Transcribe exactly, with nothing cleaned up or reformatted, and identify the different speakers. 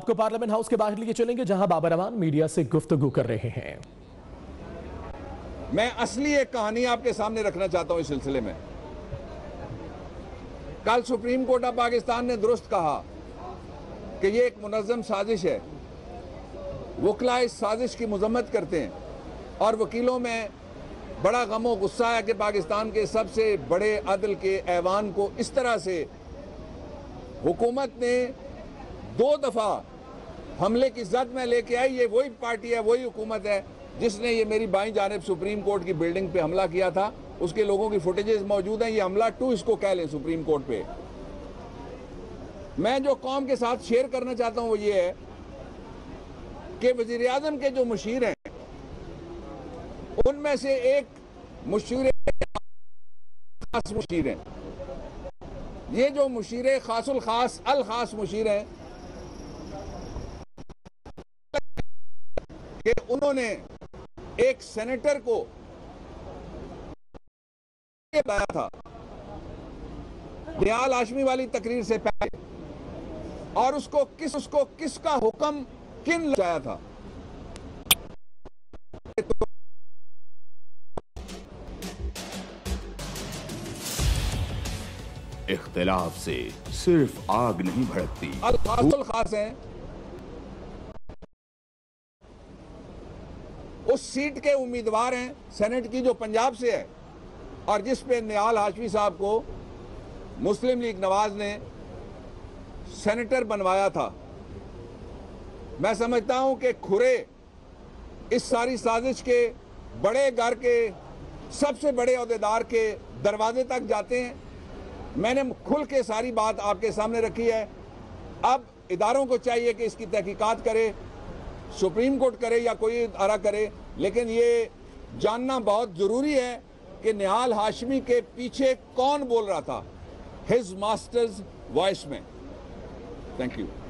Speaker 1: आपको parliament house के बाहर लिए चलेंगे जहां बाबर अमान मीडिया से गुफ्तगू कर रहे हैं।
Speaker 2: मैं असली एक कहानी आपके सामने रखना चाहता हूं इस सिलसिले में। कल सुप्रीम कोर्ट ऑफ पाकिस्तान ने दुरुस्त कहा कि ये एक मुनज़्ज़म साजिश है। वकला इस साजिश की मजम्मत करते हैं और वकीलों में बड़ा गम और गुस्सा है कि पाकिस्तान के सबसे बड़े अदल के ऐवान को इस तरह से हुकूमत ने दो दफ़ा हमले की जद में लेके आई। ये वही पार्टी है, वही हुकूमत है जिसने ये मेरी बाईं जानिब सुप्रीम कोर्ट की बिल्डिंग पे हमला किया था। उसके लोगों की फुटेजेस मौजूद हैं। ये हमला टू इसको कह लें सुप्रीम कोर्ट पे। मैं जो कौम के साथ शेयर करना चाहता हूं वो ये है कि वज़ीर आज़म के जो मुशीर हैं उनमें से एक मुशीर खास मुशीर हैं। ये जो मुशीर खासुल खास अल खास मुशीर हैं कि उन्होंने एक सेनेटर को बताया था निहाल हाशमी वाली तकरीर से पहले, और उसको किस उसको किसका हुक्म किन लगाया था।
Speaker 3: इख्तिलाफ से सिर्फ आग नहीं भड़कती।
Speaker 2: अल खासुल खास हैं उस सीट के उम्मीदवार हैं सेनेट की जो पंजाब से है और जिस पे निहाल हाशमी साहब को मुस्लिम लीग नवाज ने सेनेटर बनवाया था। मैं समझता हूं कि खुरे इस सारी साजिश के बड़े घर के सबसे बड़े अहदेदार के दरवाजे तक जाते हैं। मैंने खुल के सारी बात आपके सामने रखी है। अब इदारों को चाहिए कि इसकी तहकीकात करे, सुप्रीम कोर्ट करे या कोई इदारा करे, लेकिन ये जानना बहुत ज़रूरी है कि निहाल हाशमी के पीछे कौन बोल रहा था हिज मास्टर्स वॉइस में। Thank you.